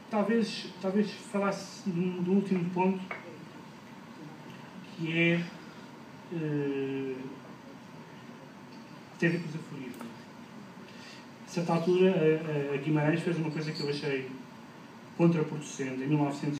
talvez falasse do último ponto, que é tem a ver com os aforismos. A certa altura, a Guimarães fez uma coisa que eu achei contraproducente. Em 1900